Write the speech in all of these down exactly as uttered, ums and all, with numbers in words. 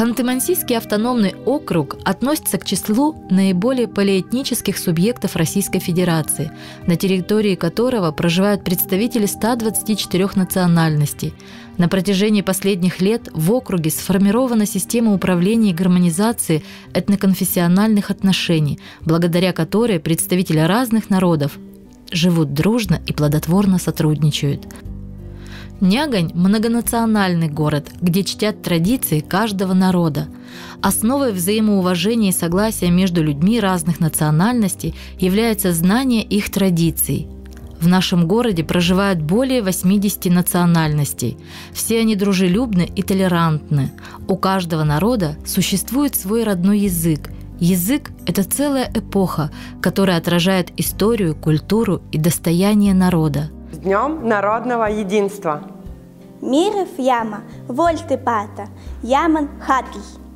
Ханты-Мансийский автономный округ относится к числу наиболее полиэтнических субъектов Российской Федерации, на территории которого проживают представители ста двадцати четырёх национальностей. На протяжении последних лет в округе сформирована система управления и гармонизации этноконфессиональных отношений, благодаря которой представители разных народов живут дружно и плодотворно сотрудничают. Нягань – многонациональный город, где чтят традиции каждого народа. Основой взаимоуважения и согласия между людьми разных национальностей является знание их традиций. В нашем городе проживают более восьмидесяти национальностей. Все они дружелюбны и толерантны. У каждого народа существует свой родной язык. Язык – это целая эпоха, которая отражает историю, культуру и достояние народа. С Днем народного единства! Миров яма, вольты пата, яман хатл.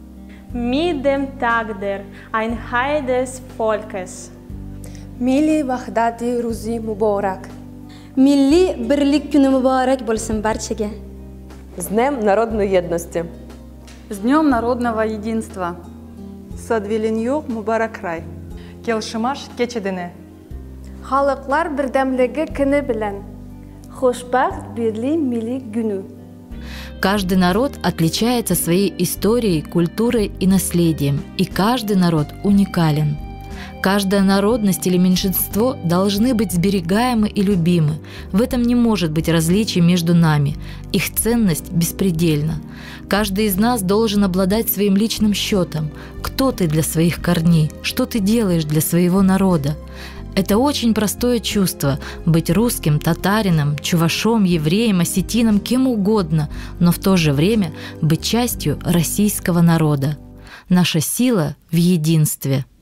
Mit dem Tag der Einheit des Volkes. Milli Wahdati Ruzi Mubarak. Milli Birdlik Günü mübarek bolsun barchaga. С Днем народной едности! С Днем народного единства! Садвиленью Мубаракрай! Келшимаш кечедене! Халыклар бердәмлеге көне белән. Хушбахт Бирли Милли Günü. Каждый народ отличается своей историей, культурой и наследием, и каждый народ уникален. Каждая народность или меньшинство должны быть сберегаемы и любимы. В этом не может быть различий между нами. Их ценность беспредельна. Каждый из нас должен обладать своим личным счетом. Кто ты для своих корней? Что ты делаешь для своего народа? Это очень простое чувство – быть русским, татарином, чувашом, евреем, осетином, кем угодно, но в то же время быть частью российского народа. Наша сила в единстве.